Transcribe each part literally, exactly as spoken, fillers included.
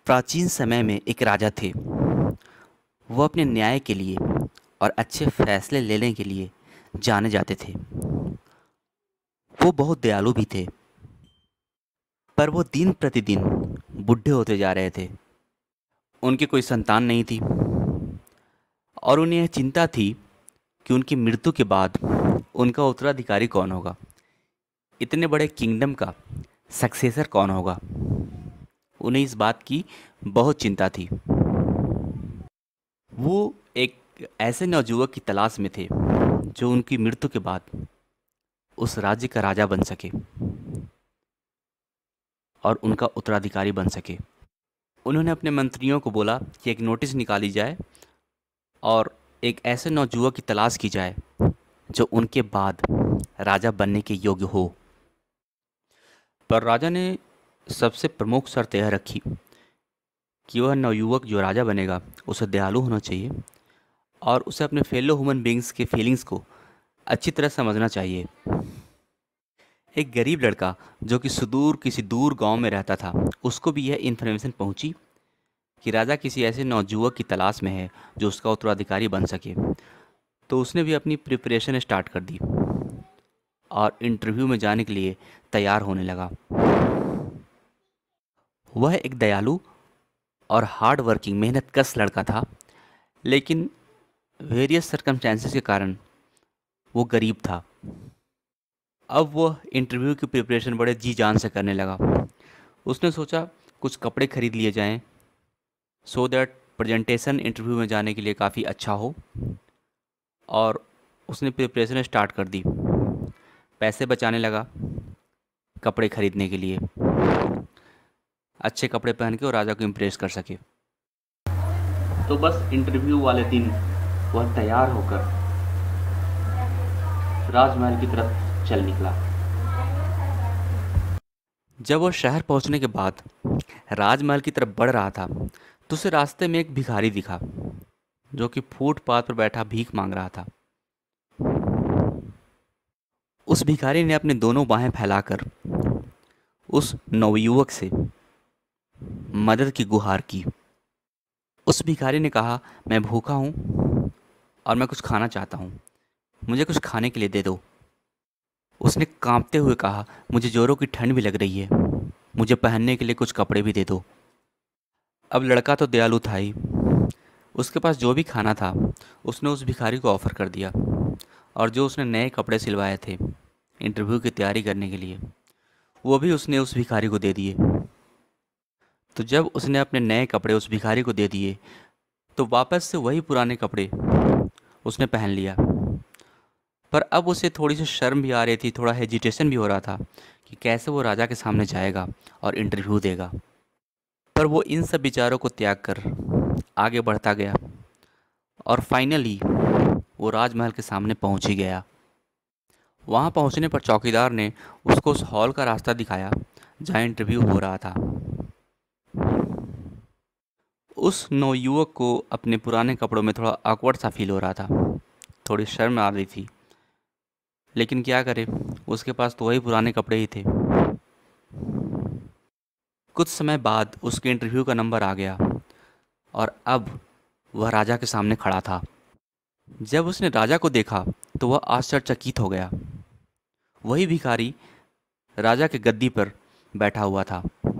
प्राचीन समय में एक राजा थे। वो अपने न्याय के लिए और अच्छे फैसले लेने के लिए जाने जाते थे। वो बहुत दयालु भी थे, पर वो दिन प्रतिदिन बूढ़े होते जा रहे थे। उनकी कोई संतान नहीं थी और उन्हें यह चिंता थी कि उनकी मृत्यु के बाद उनका उत्तराधिकारी कौन होगा, इतने बड़े किंगडम का सक्सेसर कौन होगा। उन्हें इस बात की बहुत चिंता थी। वो एक ऐसे नवयुवक की तलाश में थे जो उनकी मृत्यु के बाद उस राज्य का राजा बन सके और उनका उत्तराधिकारी बन सके। उन्होंने अपने मंत्रियों को बोला कि एक नोटिस निकाली जाए और एक ऐसे नवयुवक की तलाश की जाए जो उनके बाद राजा बनने के योग्य हो। पर राजा ने सबसे प्रमुख शर्त यह रखी कि वह नवयुवक जो राजा बनेगा उसे दयालु होना चाहिए और उसे अपने फेलो ह्यूमन बींग्स के फीलिंग्स को अच्छी तरह समझना चाहिए। एक गरीब लड़का जो कि सुदूर किसी दूर गांव में रहता था, उसको भी यह इन्फॉर्मेशन पहुंची कि राजा किसी ऐसे नवयुवक की तलाश में है जो उसका उत्तराधिकारी बन सके। तो उसने भी अपनी प्रिपरेशन स्टार्ट कर दी और इंटरव्यू में जाने के लिए तैयार होने लगा। वह एक दयालु और हार्ड वर्किंग मेहनत कश लड़का था, लेकिन वेरियस सर्कमस्टेंसेस के कारण वो गरीब था। अब वह इंटरव्यू की प्रिपरेशन बड़े जी जान से करने लगा। उसने सोचा कुछ कपड़े खरीद लिए जाएं सो दैट प्रेजेंटेशन इंटरव्यू में जाने के लिए काफ़ी अच्छा हो, और उसने प्रिपरेशन स्टार्ट कर दी। पैसे बचाने लगा कपड़े खरीदने के लिए, अच्छे कपड़े पहन के और राजा को इम्प्रेस कर सके। तो बस इंटरव्यू वाले दिन वह तैयार होकर राजमहल की तरफ चल निकला। जब वह शहर पहुंचने के बाद राजमहल की तरफ बढ़ रहा था तो उसे रास्ते में एक भिखारी दिखा जो कि फुटपाथ पर बैठा भीख मांग रहा था। उस भिखारी ने अपने दोनों बाहें फैलाकर उस नवयुवक से मदद की गुहार की। उस भिखारी ने कहा, मैं भूखा हूँ और मैं कुछ खाना चाहता हूँ, मुझे कुछ खाने के लिए दे दो। उसने कांपते हुए कहा, मुझे जोरों की ठंड भी लग रही है, मुझे पहनने के लिए कुछ कपड़े भी दे दो। अब लड़का तो दयालु था ही, उसके पास जो भी खाना था उसने उस भिखारी को ऑफ़र कर दिया, और जो उसने नए कपड़े सिलवाए थे इंटरव्यू की तैयारी करने के लिए वो भी उसने उस भिखारी को दे दिए। तो जब उसने अपने नए कपड़े उस भिखारी को दे दिए तो वापस से वही पुराने कपड़े उसने पहन लिया। पर अब उसे थोड़ी सी शर्म भी आ रही थी, थोड़ा हेजिटेशन भी हो रहा था कि कैसे वो राजा के सामने जाएगा और इंटरव्यू देगा। पर वो इन सब विचारों को त्याग कर आगे बढ़ता गया और फाइनली वो राजमहल के सामने पहुंच ही गया। वहां पहुंचने पर चौकीदार ने उसको उस हॉल का रास्ता दिखाया जहां इंटरव्यू हो रहा था। उस नवयुवक को अपने पुराने कपड़ों में थोड़ा ऑकवर्ड सा फील हो रहा था, थोड़ी शर्म आ रही थी, लेकिन क्या करे, उसके पास तो वही पुराने कपड़े ही थे। कुछ समय बाद उसके इंटरव्यू का नंबर आ गया और अब वह राजा के सामने खड़ा था। जब उसने राजा को देखा तो वह आश्चर्यचकित हो गया। वही भिखारी राजा के गद्दी पर बैठा हुआ था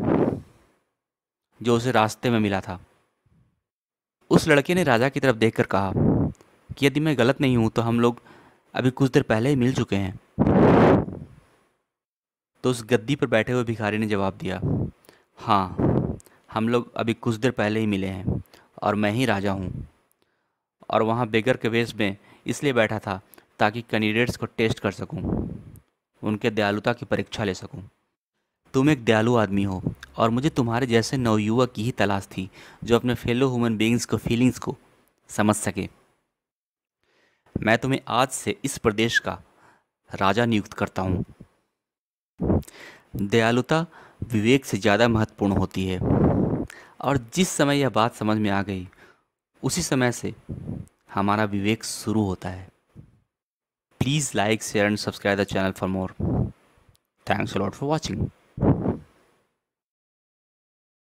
जो उसे रास्ते में मिला था। उस लड़के ने राजा की तरफ देखकर कहा कि यदि मैं गलत नहीं हूं तो हम लोग अभी कुछ देर पहले ही मिल चुके हैं। तो उस गद्दी पर बैठे हुए भिखारी ने जवाब दिया, हाँ, हम लोग अभी कुछ देर पहले ही मिले हैं और मैं ही राजा हूँ, और वहाँ बेगर के वेश में इसलिए बैठा था ताकि कैंडिडेट्स को टेस्ट कर सकूँ, उनके दयालुता की परीक्षा ले सकूँ। तुम एक दयालु आदमी हो और मुझे तुम्हारे जैसे नवयुवक की ही तलाश थी जो अपने फेलो ह्यूमन बीइंग्स को फीलिंग्स को समझ सके। मैं तुम्हें आज से इस प्रदेश का राजा नियुक्त करता हूँ। दयालुता विवेक से ज़्यादा महत्वपूर्ण होती है, और जिस समय यह बात समझ में आ गई उसी समय से हमारा विवेक शुरू होता है। Please like, share and subscribe the channel for more. Thanks a lot for watching.